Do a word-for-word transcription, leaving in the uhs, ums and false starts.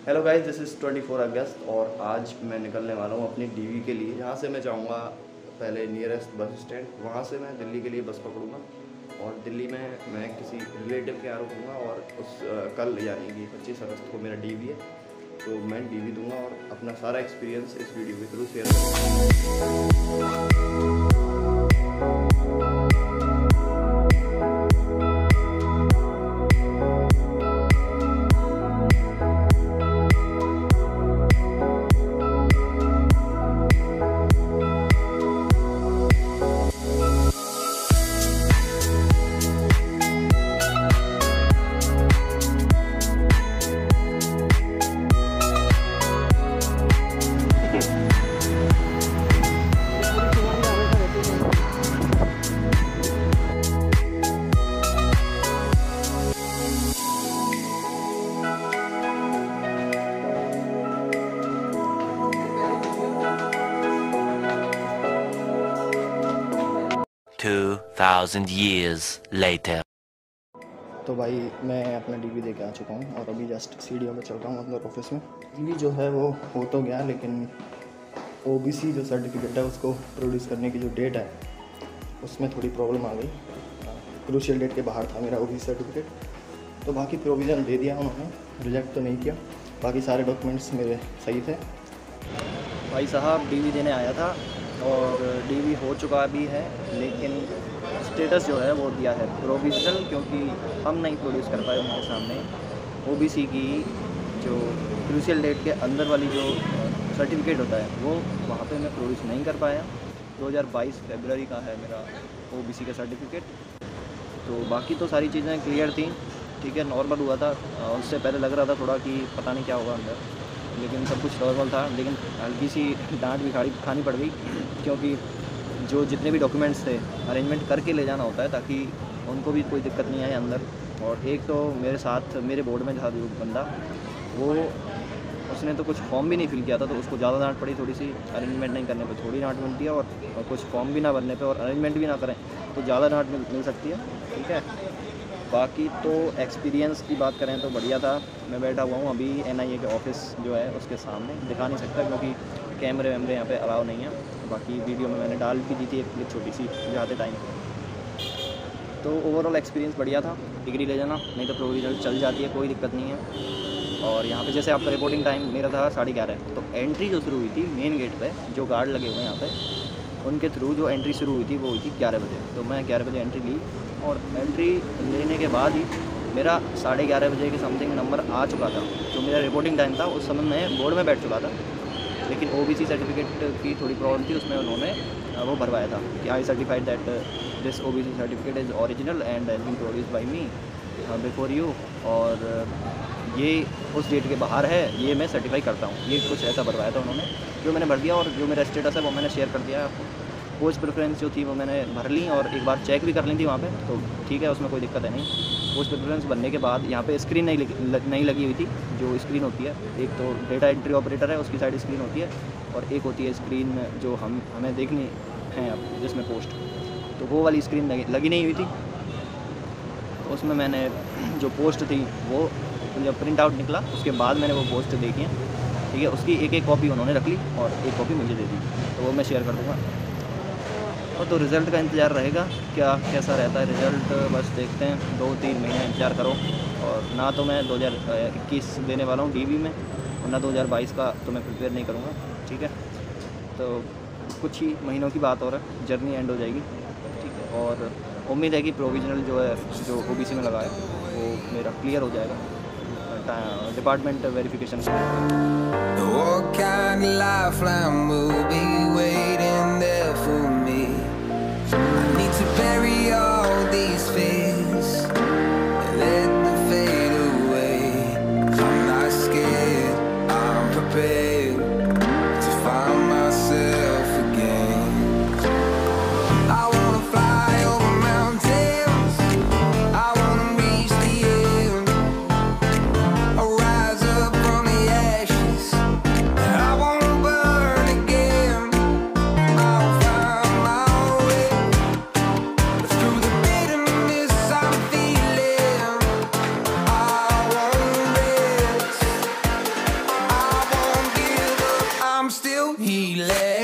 Hello guys, this is twenty four अगस्त और आज मैं निकलने वाला हूँ अपनी डीवी के लिए। यहाँ से मैं जाऊँगा पहले नियरेस्ट बस स्टैंड, वहाँ से मैं दिल्ली के लिए बस पकड़ूँगा और दिल्ली में मैं किसी रिलेटिव के यहाँ रुकूँगा और उस आ, कल यानी कि पच्चीस अगस्त को मेरा डीवी है, तो मैं डीवी दूँगा और अपना सारा एक्सपीरियंस इस वीडियो के थ्रू शेयर करूँगा। two thousand years later. तो भाई मैं अपना डीवी दे के आ चुका हूँ और अभी जस्ट सीढ़ियों में चल रहा हूँ अंदर ऑफिस में। डीवी जो है वो हो तो गया, लेकिन ओबीसी जो सर्टिफिकेट है उसको प्रोड्यूस करने की जो डेट है उसमें थोड़ी प्रॉब्लम आ गई। क्रूशियल डेट के बाहर था मेरा ओबीसी सर्टिफिकेट, तो बाकी प्रोविज़न दे दिया उन्होंने, रिजेक्ट तो नहीं किया। बाकी सारे डॉक्यूमेंट्स मेरे सही थे। भाई साहब डीवी देने आया था और डीवी हो चुका भी है, लेकिन स्टेटस जो है वो दिया है प्रोविजनल, क्योंकि हम नहीं प्रोड्यूस कर पाए उनके सामने ओबीसी की जो क्रूशियल डेट के अंदर वाली जो सर्टिफिकेट होता है वो वहाँ पे मैं प्रोड्यूस नहीं कर पाया। दो हज़ार बाईस फरवरी का है मेरा ओबीसी का सर्टिफिकेट। तो बाकी तो सारी चीज़ें क्लियर थी, ठीक है, नॉर्मल हुआ था। उससे पहले लग रहा था थोड़ा कि पता नहीं क्या होगा अंदर, लेकिन सब कुछ नॉर्मल था। लेकिन हल्की सी डांट भी खाड़ी खानी पड़ गई, क्योंकि जो जितने भी डॉक्यूमेंट्स थे अरेंजमेंट करके ले जाना होता है ताकि उनको भी कोई दिक्कत नहीं आए अंदर। और एक तो मेरे साथ मेरे बोर्ड में था जो बंदा, वो उसने तो कुछ फॉर्म भी नहीं फिल किया था, तो उसको ज़्यादा डांट पड़ी थोड़ी सी। अरेंजमेंट नहीं करने पे थोड़ी डांट मिलती है, और, और कुछ फॉर्म भी ना भरने पे और अरेंजमेंट भी ना करें तो ज़्यादा डांट मिल, मिल सकती है, ठीक है। बाकी तो एक्सपीरियंस की बात करें तो बढ़िया था। मैं बैठा हुआ हूँ अभी एनआईए के ऑफिस जो है उसके सामने, दिखा नहीं सकता क्योंकि कैमरे वैमरे यहाँ पे अलाउ नहीं है। बाकी वीडियो में मैंने डाल भी दी थी एक क्लिप छोटी सी जाते टाइम। तो ओवरऑल एक्सपीरियंस बढ़िया था। डिग्री ले जाना, नहीं तो प्रोविजनल चल जाती है, कोई दिक्कत नहीं है। और यहाँ पे जैसे आपका रिपोर्टिंग टाइम मेरा था साढ़े ग्यारह, तो एंट्री जो शुरू हुई थी मेन गेट पे, जो गार्ड लगे हुए हैं यहाँ पे उनके थ्रू जो एंट्री शुरू हुई थी वो हुई थी ग्यारह बजे। तो मैं ग्यारह बजे एंट्री ली और एंट्री लेने के बाद ही मेरा साढ़े ग्यारह बजे के समथिंग नंबर आ चुका था। जो मेरा रिपोर्टिंग टाइम था उस समय मैं बोर्ड में बैठ चुका था, लेकिन ओबीसी सर्टिफिकेट की थोड़ी प्रॉब्लम थी, उसमें उन्होंने वो भरवाया था कि I certified that this OBC certificate is original and has been produced by me before you, और ये उस डेट के बाहर है, ये मैं सर्टिफाई करता हूँ। ये कुछ ऐसा भरवाया था उन्होंने, जो मैंने भर दिया। और जो मेरा स्टेटस है वो मैंने शेयर कर दिया आपको। पोस्ट प्रेफरेंस जो थी वो मैंने भर ली और एक बार चेक भी कर ली थी वहाँ पे, तो ठीक है, उसमें कोई दिक्कत है नहीं। पोस्ट प्रेफरेंस बनने के बाद यहाँ पे स्क्रीन नहीं लगी नहीं लगी हुई थी। जो स्क्रीन होती है, एक तो डेटा एंट्री ऑपरेटर है उसकी साइड स्क्रीन होती है, और एक होती है स्क्रीन जो हम हमें देखनी है अब जिसमें पोस्ट, तो वो वाली स्क्रीन लगी नहीं हुई थी। तो उसमें मैंने जो पोस्ट थी वो जब प्रिंट आउट निकला उसके बाद मैंने वो पोस्ट देखी है, ठीक है। उसकी एक एक कॉपी उन्होंने रख ली और एक कॉपी मुझे दे दी, तो वो मैं शेयर कर दूँगा। और तो रिज़ल्ट का इंतज़ार रहेगा, क्या कैसा रहता है रिज़ल्ट, बस देखते हैं। दो तीन महीने इंतज़ार करो। और ना तो मैं दो हज़ार इक्कीस देने वाला हूँ डीवी में, और ना दो हज़ार बाईस का तो मैं प्रिपेयर नहीं करूँगा, ठीक है। तो कुछ ही महीनों की बात और है, जर्नी एंड हो जाएगी, ठीक है। और उम्मीद है कि प्रोविजनल जो है जो ओबीसी में लगा है वो मेरा क्लियर हो जाएगा डिपार्टमेंट वेरिफिकेशन से। Through the bitterness He let